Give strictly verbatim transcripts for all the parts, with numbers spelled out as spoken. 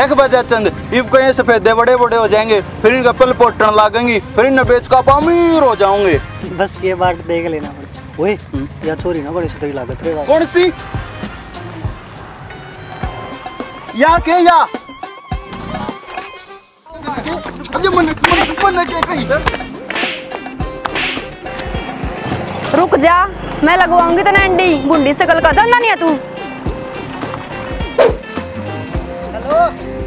देख बजा चंद इब को ये सफेदे बड़े बड़े हो जाएंगे, फिर इनका पल पोटन लागेंगी, फिर इन्हें बेच का अमीर हो जाओगे। बस ये बात देख लेना। ओए या छोरी ना बड़ी सुतरी लागत है। कौन सी या के या अजय मन मन के कही है। रुक जा, मैं लगवाऊंगी तेने अंडी बुंडी से कल का जानना नहीं है तू। हेलो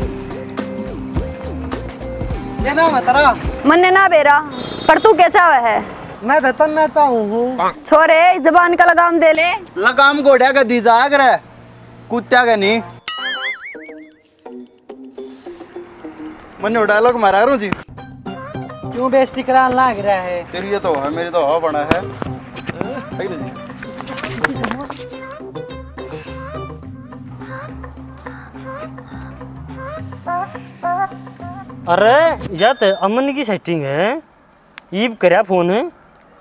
क्या नाम है तेरा? मन्ने ना बेरा पर तू क्या चाहे है? मैं धतन ना चाहूँ हूँ। छोरे जबान का लगाम दे ले। लगाम घोड़िया का दी जाग रहा है, कुत्ता का नहीं। मन डायलॉग मारा रू जी। क्यों बेइज्जती कराने लाग रहा है? तेरी ये तो है, मेरी तो हवा बना है। अरे या तो अमन की सेटिंग है, ईब करया फोन है।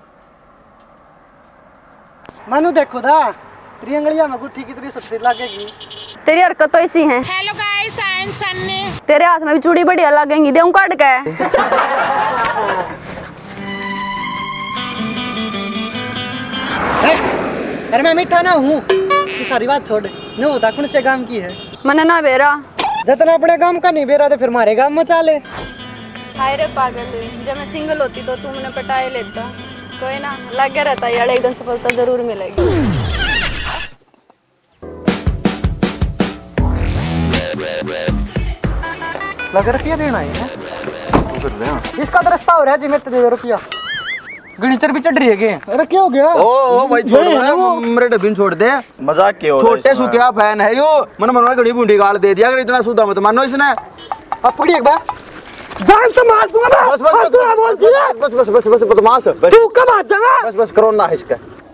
मानू देखो था तेरी अंगलियां में गुट्ठी कितनी सुतरी लगेगी। तेरी हरकत तो ऐसी है। Hello guys, I am Sunny. तेरे हाथ में भी चूड़ी बढ़िया लगेंगी, देऊं काट के। अरे मैं मीठा ना हूँ, तू सारी बात छोड़। न होता कौन से काम की है? मन्ने ना बेरा जितना अपने काम का नहीं बेरा तो फिर हमारे काम में चाले। हाय रे पागल, जब मैं सिंगल होती तो तू मैंने पटाए लेता। कोई ना, लगे रहता यार, एक दिन सफलता जरूर मिलेगी। लग रुपया देना है इसका तो रास्ता हो रहा है जी। मेरे दे रुपया गणिचर भी चढ़ रही है के। अरे क्या हो गया? ओ ओ भाई छोड़ दे, मेरे डबिन छोड़ दे। मजाक क्यों? छोटे सुखिया फैन है यो, मन मन घड़ी बूंदी गाल दे दिया। अगर इतना सुधा मत मानो इसने। अब पड़ी एक बार जान तो मार दूंगा मैं। बस बस बस बस बस बस बदमाश तू कब आ जाएगा? बस बस करो ना इसका।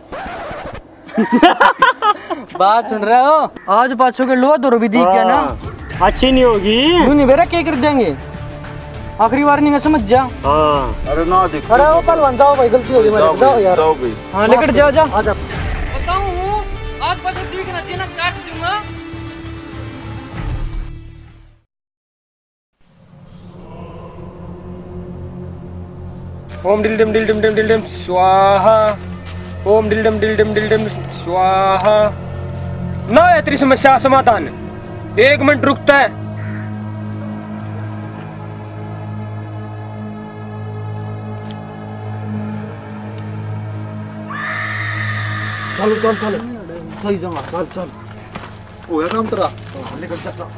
बात सुन रहे हो? आज पाछो के लो दो भी दिख गया ना, अच्छी नहीं होगी। नहीं बेरा क्या कर देंगे? आखिरी बार नहीं समझ जा। हाँ अरे ना दिख। अरे वो पहलवान जाओ भाई, गलती हो गई मेरी। जाओ यार जाओ भाई। हाँ लेकर जाओ जाओ। बताऊं आज पाछो दिख ना जीना काट दूंगा। ओम डिल डिम डिल डिम डिम डिल डिम स्वाहा। ओम डिल डिम डिल डिम डिल डिम स्वाहा। ना है तेरी समस्या समाधान। एक मिनट रुकता है। चलो चल चल सही जगह चल चल। हो गया काम तेरा। लेकर चल।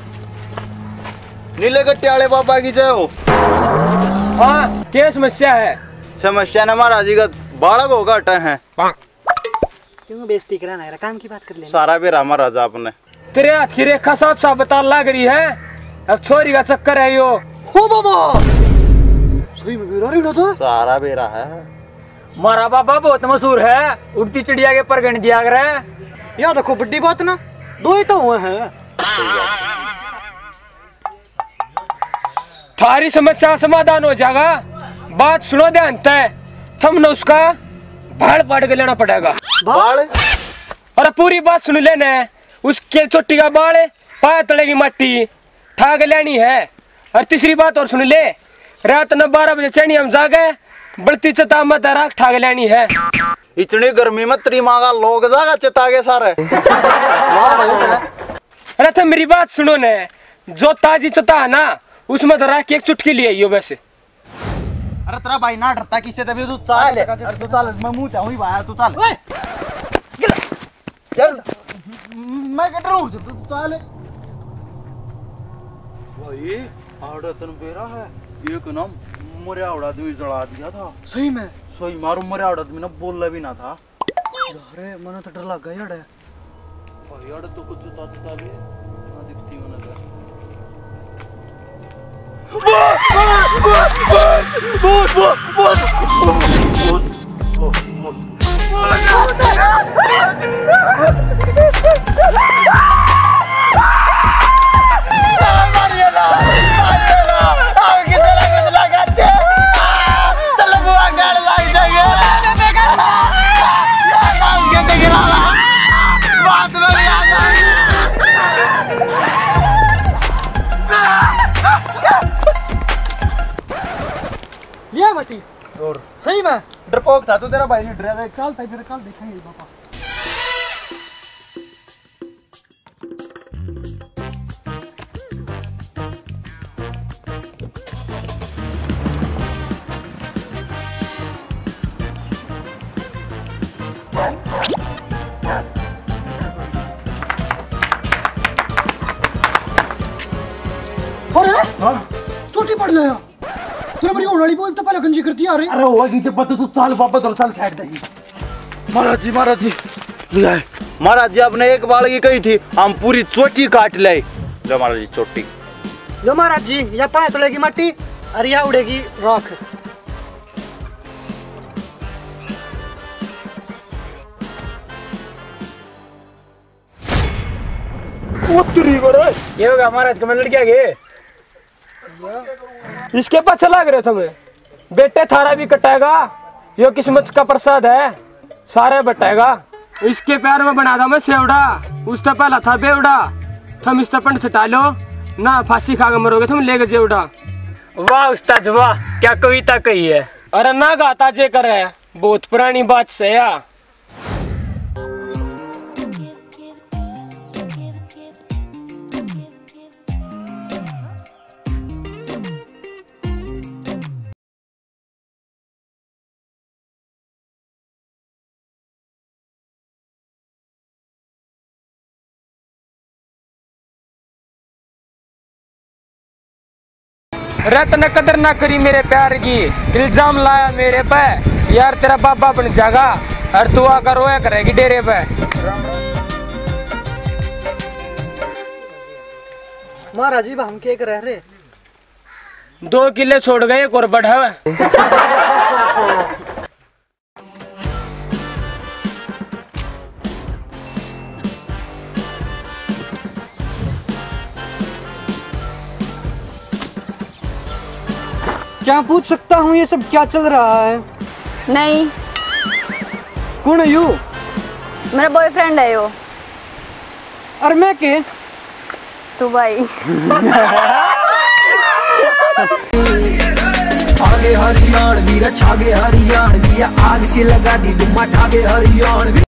नीले गट्टे वाले बाबा की जय हो। हाँ क्या समस्या है? समस्या न महाराज जी का बालक होगा हटा है। क्यों बेइज्जती कराना है? काम की बात कर लेना। सारा भी रामा राजा आपने। तेरे हाथ की रेखा साफ साफ बता लग रही है। अब छोरी का चक्कर है यो। हो बाबा सही में बेरा रही ना तो। सारा बेरा है। मारा बाबा बहुत मशहूर है, उड़ती चिड़िया के परगण दिया कर है। यार देखो बड़ी बात ना, दो ही तो हुए हैं। थारी समस्या समाधान हो जाएगा। बात सुनो ध्यान तय, तुमने उसका भाड़ पाड़ के लेना पड़ेगा। बाल? अरे पूरी बात सुन लेना। उसके चोटी का बाल, पाया तलेगी मट्टी, ठाक लेनी है। और तीसरी बात और सुन ले, रात न बारह बजे चैनी हम जागे, बढ़ती चता मत राख ठाक लेनी है। इतनी गर्मी में तेरी माँ का लोग जागा चता के सारे। अरे तो मेरी बात सुनो ने, जो ताजी चता है ना उसमें तो राख की एक चुटकी ले आइयो वैसे। अरे तेरा भाई ना डरता किससे, तभी तू चाल। अरे तू चाल, मैं मुंह चाहूँ ही भाया, तू चाल। चल मैं कट रहा हूँ, तू चाल। भाई आड़तन बेरा है, एक नाम मरियावड़ा आदमी जला दिया था। सही में? सही मारू मरियावड़ा आदमी ना बोलना भी ना था। अरे मना तो डर लग गया यार। भाई यार तो कुछ जुता जुता भी ना दिखती हो ना। बहुत बहुत बहुत शौक था तो तेरा भाई ने डरा कल था फिर कल देखेंगे पापा। छोटी पड़ गया तूने मेरी होने वाली वो तो पहले गंजी करती आ रही। अरे हुआ की जब तू साल पापा तो साल साइड देगी। महाराज जी महाराज जी ले महाराज जी आपने एक बाल की कही थी हम पूरी चोटी काट ले। जो महाराज जी चोटी जो महाराज जी या पाए तोड़ेगी मट्टी और या उड़ेगी राख। ये होगा महाराज कमल लड़किया गे इसके पास चला गए तुम्हें बेटे थारा भी कटाएगा यो किस्मत का प्रसाद है सारे बटाएगा। इसके पैर में बना था मैं सेवड़ा उसका पहला था बेवड़ा तुम इस पंड से टालो ना फांसी खा के मरोगे तुम लेके जेवड़ा। वाह उस्ताद वाह क्या कविता कही है। अरे ना गाता जे कर है बहुत पुरानी बात से या रत न कदर ना करी मेरे प्यार की इल्जाम लाया मेरे पे यार तेरा बाबा बन जाएगा और तू आकर रोया करेगी डेरे पे। महाराज जी हम के रह रहे दो किले छोड़ गए एक और बढ़ा। क्या पूछ सकता हूँ ये सब क्या चल रहा है? नहीं कौन है यू? मेरा बॉयफ्रेंड है वो। और मैं के तू भाई आगे हरियाण वीर छागे हरियाण वीर आग से लगा दी दुम्मा ठागे हरियाण।